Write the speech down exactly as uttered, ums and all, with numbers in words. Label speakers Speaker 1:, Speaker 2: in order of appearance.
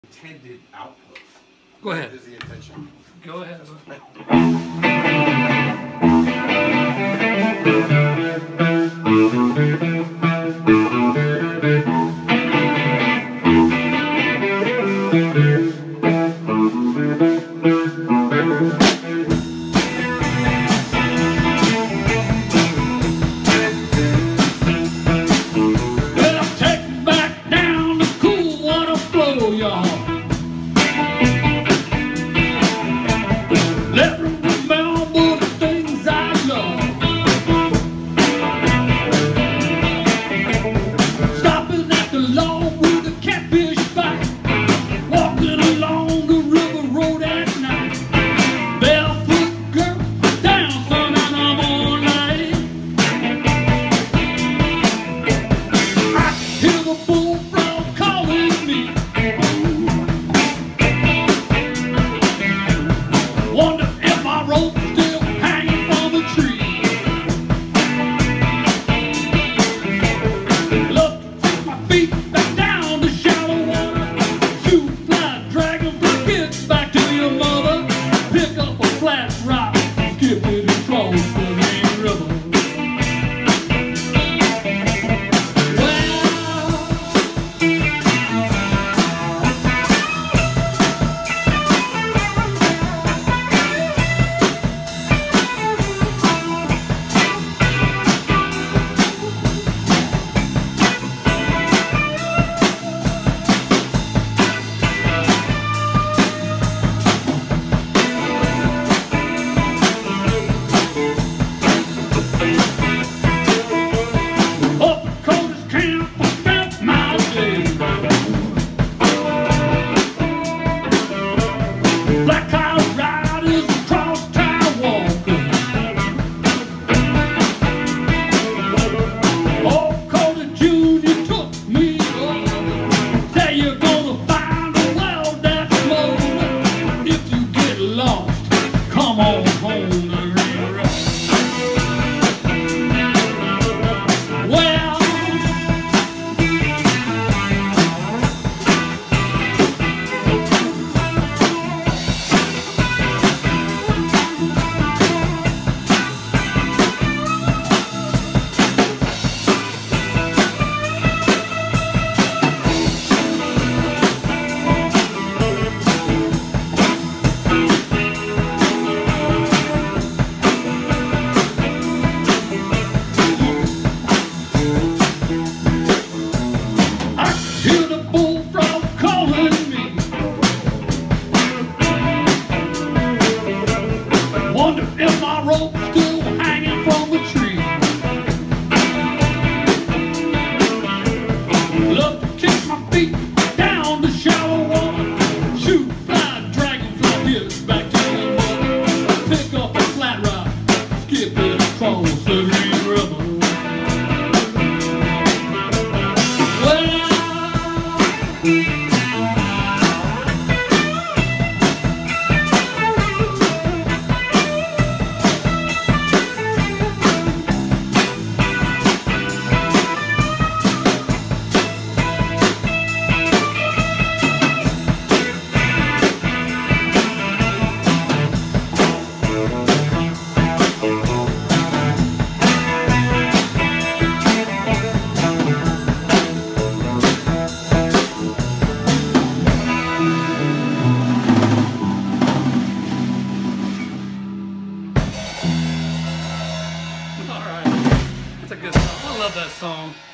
Speaker 1: intended output.
Speaker 2: Go ahead.
Speaker 1: Is the intention.
Speaker 2: Go ahead.
Speaker 3: Well, take me back down the cool water flow, y'all. Let me remember the things I love. Stopping at the log with a catfish bite, walking along the river road at night. Barefoot girl, dancing in the moonlight. I hear the bullfrog calling me. Wonder if my rope's still hanging from a tree. Love to take my feet back down the shallow water. Shoot, fly, dragonfly, get back to your mother. Pick up a flat rock, skip it across the main river. Up at Coda's camp, I spent my day. Black Cow riders across Taiwan. Old Coda Junior took me up. Say you're gonna find a well that's low. If you get lost, come on home to Rio. Well, I hear the bullfrog calling me. Wonder if my rope's still hanging from a tree. Love to kick my feet down the shallow water. Shoot, fly, dragonfly, get back to the water. Pick up a flat rock, skip it across the Green River. Well,
Speaker 2: All right. That's a good song. I love that song.